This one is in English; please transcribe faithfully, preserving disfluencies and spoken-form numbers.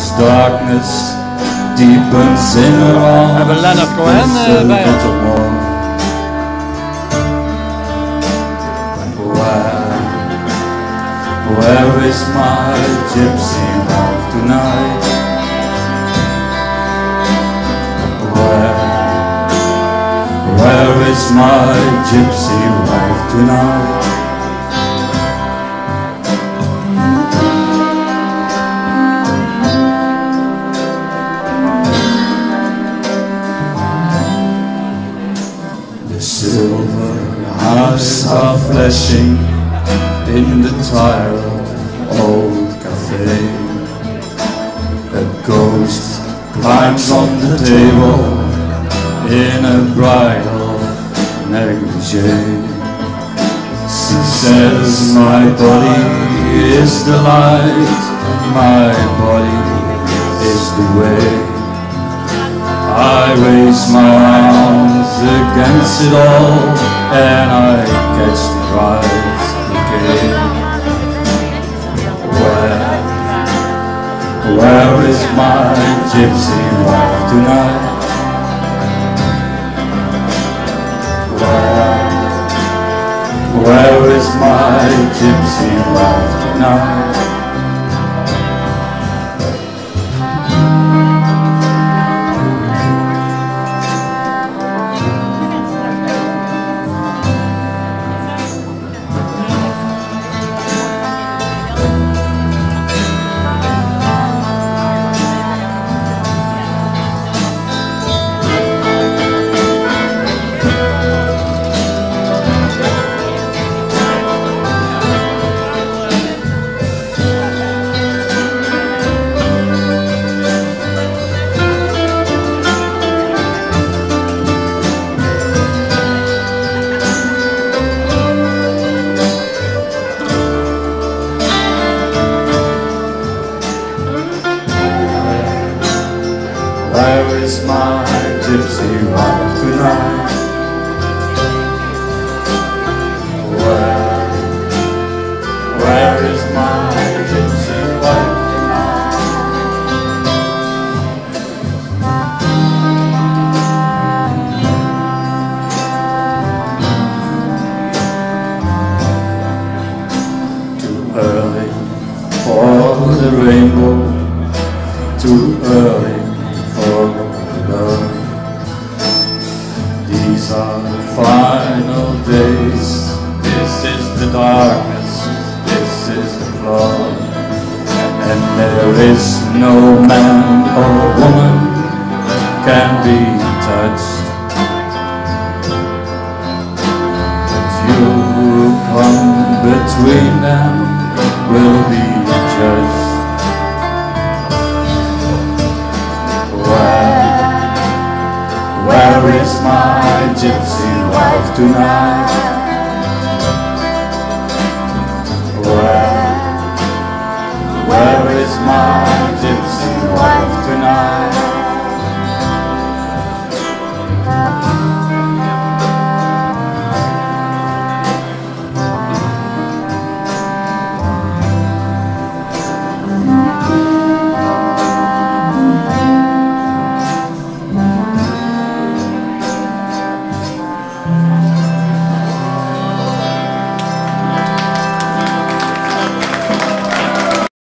darkness deepens in her arms. We hebben Leonard Cohen uh, bij ons. Where, where is my gypsy wife tonight? Where, where is my gypsy wife tonight? Silver eyes are flashing in the tired old cafe. A ghost climbs on the table in a bridal negligee. She says, my body is the light, my body is the way. I raise my arms against it all, and I catch the right again. Where, where is my gypsy wife tonight? Where, where is my gypsy wife tonight? Where is my gypsy wife tonight? Where, where is my gypsy wife tonight? Too early for the rainbow, too early for love. These are the final days. This is the darkness, this is the flood. And there is no man or woman can be touched. But you who come between them will be judged. Where is my gypsy wife tonight? Where, where is my gypsy wife tonight?